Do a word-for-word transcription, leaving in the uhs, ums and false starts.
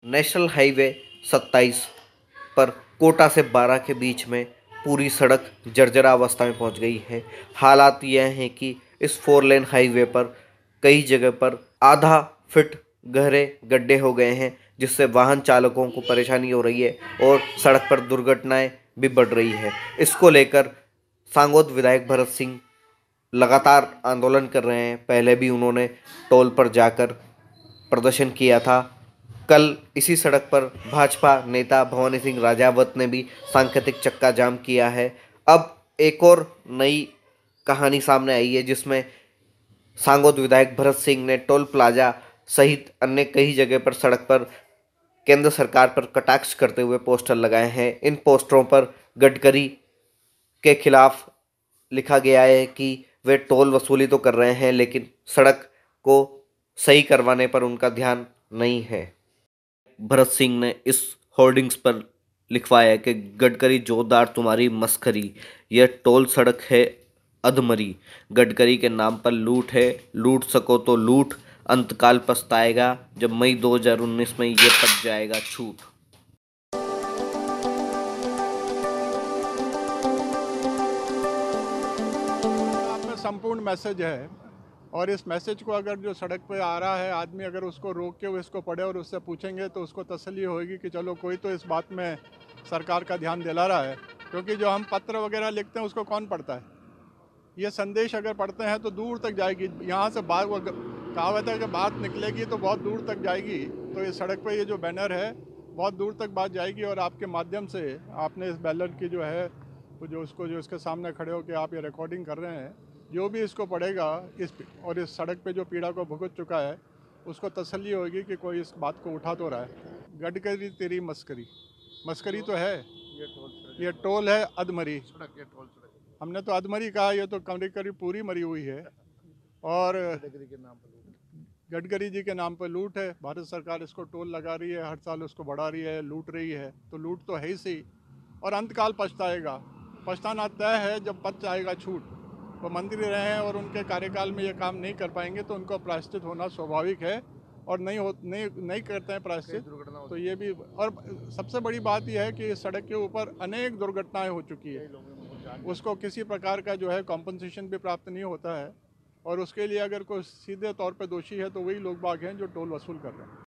National highway सत्ताईस पर कोटा से बारा के बीच में पूरी सड़क जर्जरा अवस्था में पहुंच गई है। हालात यह हैं कि इस फोर लेन हाईवे पर कई जगह पर आधा फीट गहरे गड्ढे हो गए हैं, जिससे वाहन चालकों को परेशानी हो रही है और सड़क पर दुर्घटनाएं भी बढ़ रही है। इसको लेकर सांगोद विधायक भरत सिंह लगातार आंदोलन कर रहे हैं। पहले भी उन्होंने टोल पर जाकर प्रदर्शन किया था। कल इसी सड़क पर भाजपा नेता भवानी सिंह राजावत ने भी सांकेतिक चक्का जाम किया है। अब एक और नई कहानी सामने आई है, जिसमें सांगोद विधायक भरत सिंह ने टोल प्लाजा सहित अन्य कई जगह पर सड़क पर केंद्र सरकार पर कटाक्ष करते हुए पोस्टर लगाए हैं। इन पोस्टरों पर गडकरी के खिलाफ लिखा गया है कि वे टोल वसूली तो कर रहे हैं, लेकिन सड़क को सही करवाने पर उनका ध्यान नहीं है। भरत सिंह ने इस होर्डिंग्स पर लिखवाया कि गडकरी जोरदार तुम्हारी मस्खरी, यह टोल सड़क है अधमरी, गडकरी के नाम पर लूट है, लूट सको तो लूट, अंतकाल पछताएगा जब मई दो हज़ार उन्नीस में ये पट जाएगा छूट। में संपूर्ण मैसेज है और इस मैसेज को अगर जो सड़क पे आ रहा है आदमी अगर उसको रोक के उसको पढ़े और उससे पूछेंगे तो उसको तसल्ली होगी कि चलो कोई तो इस बात में सरकार का ध्यान दिला रहा है, क्योंकि जो हम पत्र वगैरह लिखते हैं उसको कौन पढ़ता है। ये संदेश अगर पढ़ते हैं तो दूर तक जाएगी। यहाँ से बात कहावत है कि बात निकलेगी तो बहुत दूर तक जाएगी। तो इस सड़क पर ये जो बैनर है बहुत दूर तक बात जाएगी और आपके माध्यम से आपने इस बैनर की जो है तो जो उसको जो इसके सामने खड़े होकर आप ये रिकॉर्डिंग कर रहे हैं, जो भी इसको पढ़ेगा इस और इस सड़क पे जो पीड़ा को भुगत चुका है उसको तसल्ली होगी कि कोई इस बात को उठा तो रहा है। गडकरी तेरी मस्करी, मस्करी तो है, ये टोल ये टोल है अधमरी सड़क, ये टोल सड़क हमने तो अधमरी कहा, ये तो करीब करीब पूरी मरी हुई है। और गडकरी के नाम पर गडकरी जी के नाम पर लूट है। भारत सरकार इसको टोल लगा रही है, हर साल उसको बढ़ा रही है, लूट रही है, तो लूट तो है ही सही। और अंतकाल पछताएगा, पछताना तय है जब पच जाएगा छूट। वो मंत्री रहे हैं और उनके कार्यकाल में ये काम नहीं कर पाएंगे तो उनको प्रायश्चित होना स्वाभाविक है, और नहीं हो नहीं नहीं करते हैं प्रायश्चित तो ये भी। और सबसे बड़ी बात यह है कि इस सड़क के ऊपर अनेक दुर्घटनाएं हो चुकी है, उसको किसी प्रकार का जो है कॉम्पनसेशन भी प्राप्त नहीं होता है, और उसके लिए अगर कोई सीधे तौर पर दोषी है तो वही लोग बाग हैं जो टोल वसूल कर रहे हैं।